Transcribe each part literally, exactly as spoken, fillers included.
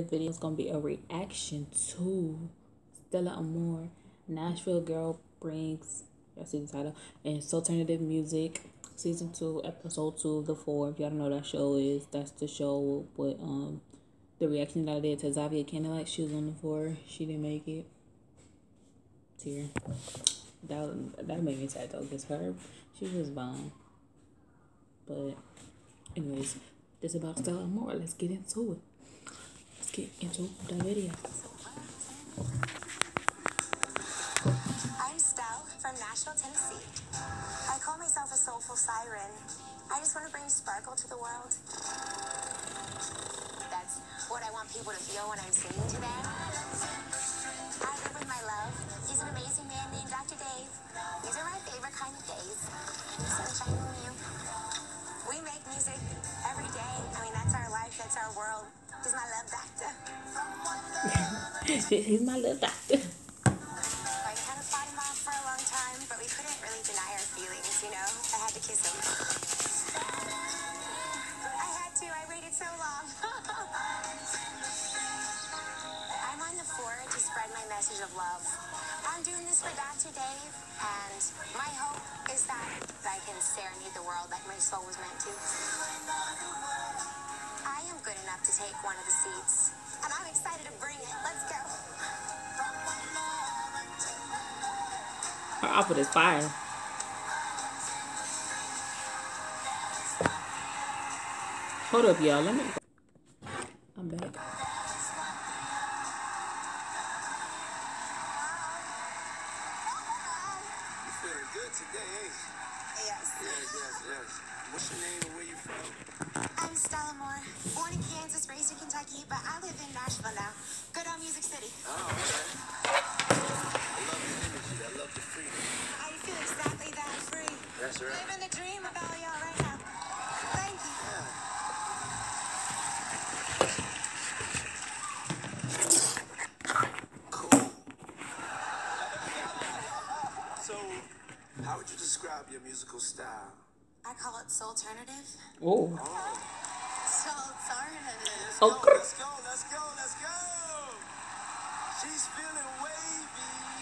video is gonna be a reaction to Stella Amor, Nashville Girl Brings. Y'all see the title, and Soulternatiive Music, season two, episode two of the four. If y'all don't know what that show is, that's the show with um the reaction that I did to Zavia Candlelight. She was on the four. She didn't make it. Tear. That that made me sad though, cause her she was bomb. But anyways, this is about Stella Amor. Let's get into it. Let's get into the video. I'm Stella from Nashville, Tennessee. I call myself a soulful siren. I just want to bring sparkle to the world. That's what I want people to feel when I'm singing to them. I live with my love. He's an amazing man named Doctor Dave. These are my favorite kind of days. Sunshine and you. We make music every day. I mean, that's our life. That's our world. He's my love doctor. He's my little doctor. I kind of fought him off for a long time, but we couldn't really deny our feelings, you know? I had to kiss him. I had to. I waited so long. I'm on the floor to spread my message of love. I'm doing this for Doctor Dave, and my hope is that I can serenade the world like my soul was meant to. I am good enough to take one of the seats, and I'm excited to bring it. Let's go. Her outfit is fire. Hold up, y'all. Let me. I'm back. Feeling good today, ain't you? Yes. Yes, yes, yes. What's your name and where you from? I'm Stella Amor, born in Kansas, raised in Kentucky, but I live in Nashville now. Good old Music City. Oh, okay. I love your energy. I love the freedom. I feel exactly that free. That's right. Living the dream about y'all right now. Thank you. Cool. So, how would you describe your musical style? I call it Soulternatiive. Oh. Oh. Soulternatiive. Let's Oh, go, crap. let's go, let's go, let's go. She's feeling wavy.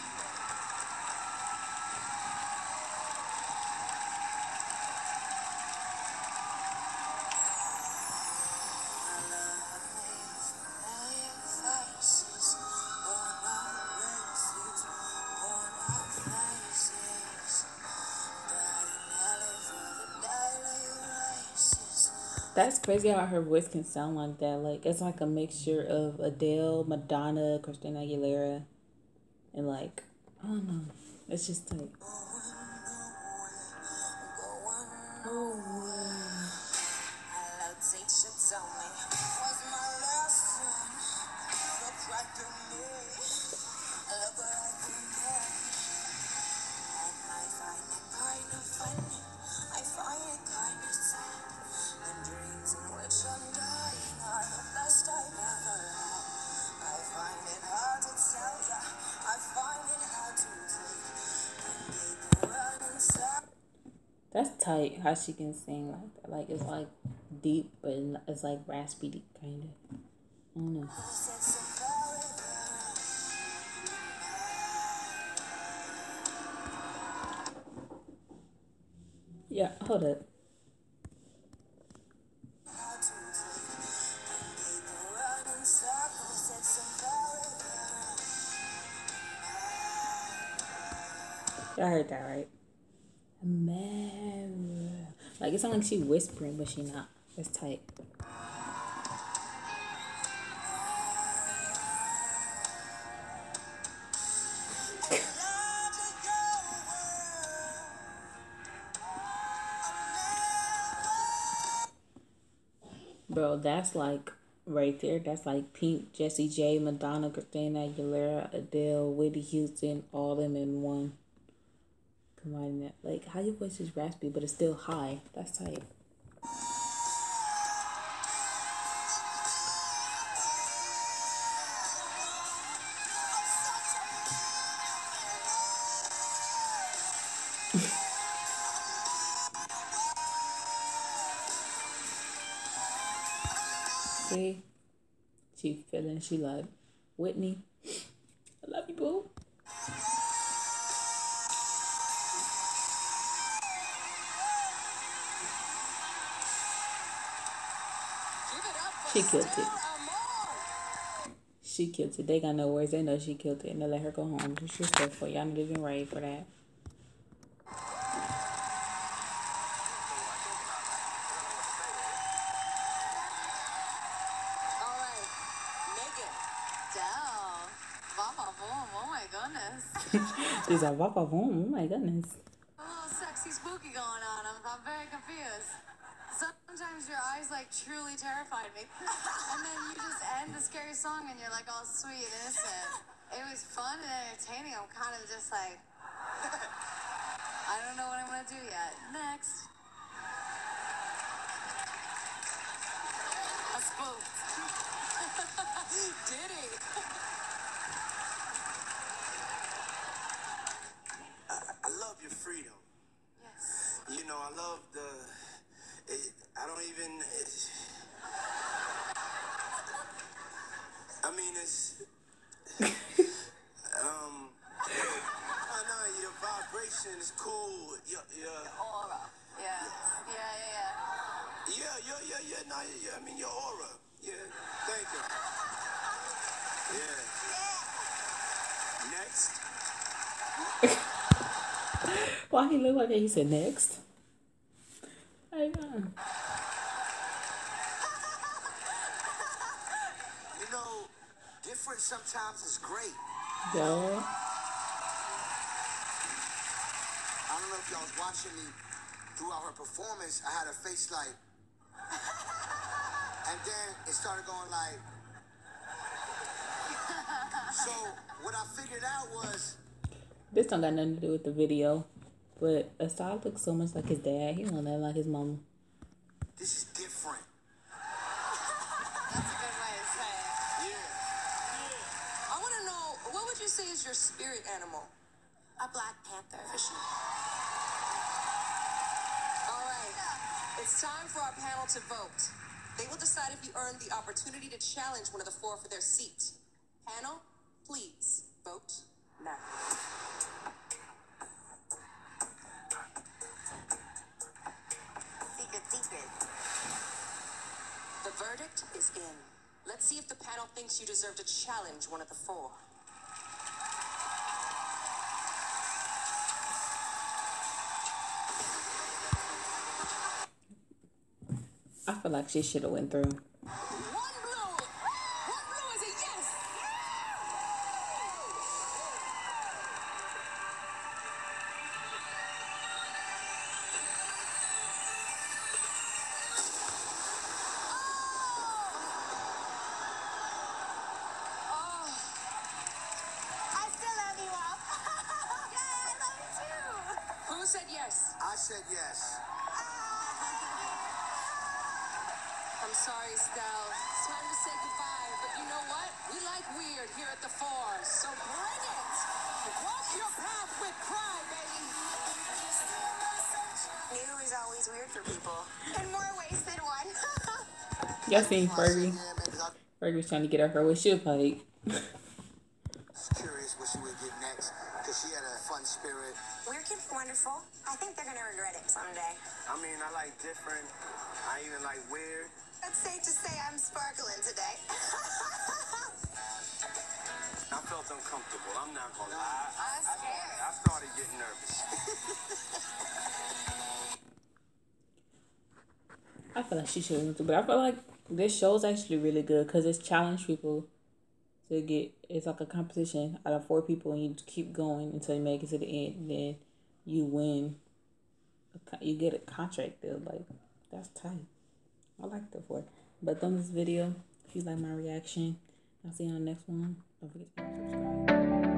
That's crazy how her voice can sound like that. Like, it's like a mixture of Adele, Madonna, Christina Aguilera, and like, I don't know. It's just like, that's tight how she can sing like that. Like, it's like deep, but it's like raspy deep, kind of. I don't know. Yeah, hold up. Y'all heard that, right? Amor. Like, it sounds like she whispering, but she not. It's tight. Bro, that's like right there. That's like Pink, Jessie J, Madonna, Christina Aguilera, Adele, Whitney Houston, all them in one. Combining that. Like, how your voice is raspy, but it's still high. That's tight. See? She She feeling, she like, Whitney, I love you, boo. She killed it. She killed it. They got no words. They know she killed it. And they let her go home. Disrespectful. Y'all not even ready for that. All right, Megan. Dell. Vava boom. Oh my goodness. She's like, Vapa boom. Oh my goodness. A little sexy spooky going on. I'm, I'm very confused. Sometimes your eyes like truly terrified me. And then you just end the scary song and you're like all sweet and innocent. It was fun and entertaining. I'm kind of just like, I don't know what I'm gonna do yet. Next. A spook. Diddy. I, I love your freedom. Yes. You know, I love the. It, I don't even. It, I mean, it's. um. Oh, no, your vibration is cool. Your, your, Aura. Yeah. Yeah, yeah, yeah. yeah, yeah, yeah, yeah. No, yeah, I mean, your aura. Yeah. Thank you. Yeah. Next. Why he look like that? He said next. Hey, man. You know, different sometimes is great. Yo. I don't know if y'all was watching me throughout her performance. I had her face like, and then it started going like. So what I figured out was. This don't got nothing to do with the video. But Asad looks so much like his dad. He don't look like his mama. This is different. That's a good way to say it. Yeah. Yeah. I want to know, what would you say is your spirit animal? A black panther. Fishing. All right. It's time for our panel to vote. They will decide if you earned the opportunity to challenge one of the four for their seat. Panel, please vote now. Secret, secret. The verdict is in. Let's see if the panel thinks you deserve to challenge one of the four. I feel like she should have went through. One blue. One blue is a yes. I still love you all. Yeah, I love you too. Who said yes? I said yes. I'm sorry, Stella. It's time to say goodbye, but you know what? We like weird here at the Fours, so bring it! Walk your path with pride, baby! New is always weird for people. In more ways than one. Y'all seen Fergie? Fergie was trying to get her her way. She was like, Curious what she would get next, because she had a fun spirit. Weird can be wonderful. I think they're gonna regret it someday. I mean, I like different. I even like weird. It's safe to say I'm sparkling today. I felt uncomfortable. I'm not gonna lie. I'm scared. I started getting nervous. I feel like she should have went through. But I feel like this show's actually really good because it's challenged people to get. It's like a competition out of four people, and you keep going until you make it to the end. And then you win. You get a contract deal. Like, that's tight. I like that for it. But on this video, if you like my reaction, I'll see you on the next one. Don't forget to subscribe.